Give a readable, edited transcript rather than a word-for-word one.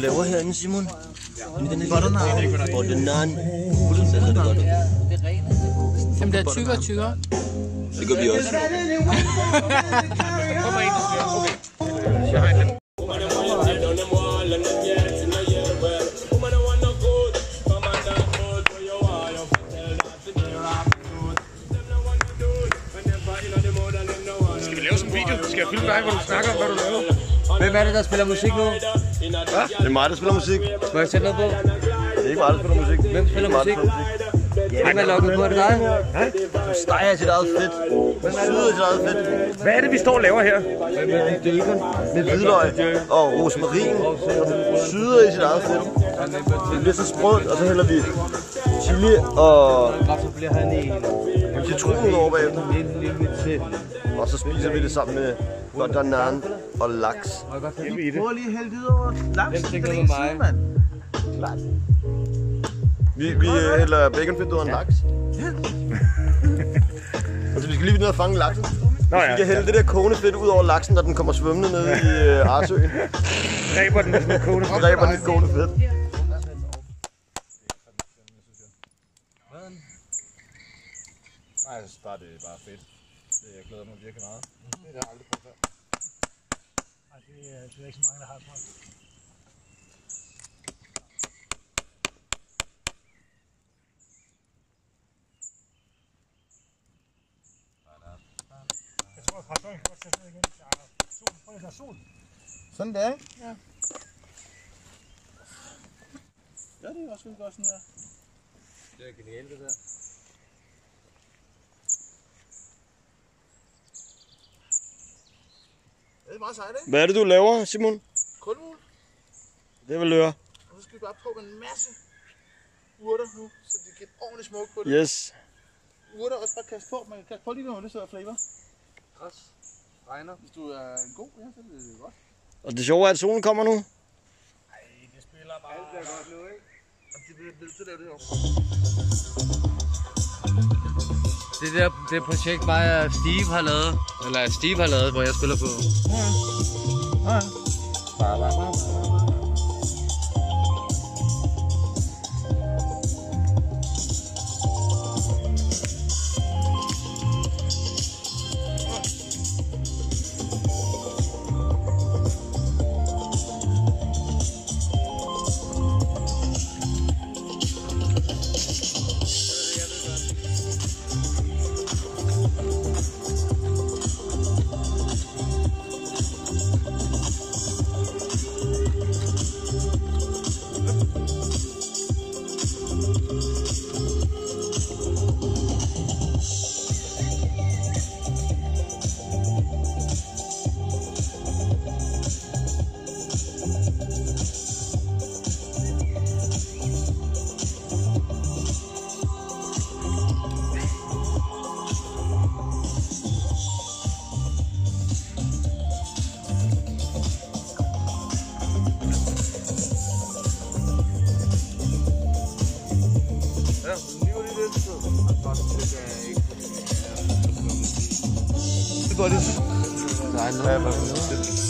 laver herinde, Simon? Bottenan. Så det godt. Dem der tykkere og tykkere. Det gør vi også. Skal vi lave sådan en video? Skal jeg filme dig, hvor du snakker om, hvad du laver? Hvem er det, der spiller musik nu? Hvad? Det er mig, der spiller musik. Må jeg sætte noget på? Det er ikke mig, der spiller musik. Hvem spiller musik? Hvem er lukket på? Er det dig? Du steger sit eget fedt. Du syder sit eget fedt. Hvad er det, vi står og laver her? Med hvidløg og rosmarin. Syder i sit eget fedt. Det bliver så sprødt, og så hælder vi chili og citron over bagefter. Og så spiser vi det sammen med bottenan og laks. Prøv lige at hælde det over laksen. Hvem tænker med mig? Vi hælder baconfedt over en laks. Altså, vi skal lige ned og fange laksen. Vi skal hælde det der kogende fedt ud over laksen, når den kommer svømmende ned i Arsøen. Dræber den med kogende fedt. Dræber den med kogende fedt. Nej, jeg synes bare, det er bare fedt. Jeg glæder mig virkelig meget. Det har jeg aldrig prøvet før. Nej, det er ikke så mange, der har smagt. Jeg tror, at kartoflen kan godt sætte ned igen. Sol, prøv at tage sol. Sådan der, ikke? Ja. Ja, det er også godt sådan der. Det er genialt, det der. Det er meget sejt, ikke? Hvad er det, du laver, Simon? Kulmul. Det vil løre. Og så skal vi bare på med en masse urter nu, så det giver ordentligt smuk på det. Yes. Urter også bare kaste på. Man kan kaste på lige noget, det så er flavor. Græs. Regner. Hvis du er en god, ja, så er det godt. Og det sjove er, at solen kommer nu. Nej, det spiller bare. Alt bliver godt nu, ikke? Og det bliver nødt til at lave det her. Det projekt mig og Steve har lavet, eller Steve har lavet, hvor jeg spiller på. Ja. Det går lidt. Nej,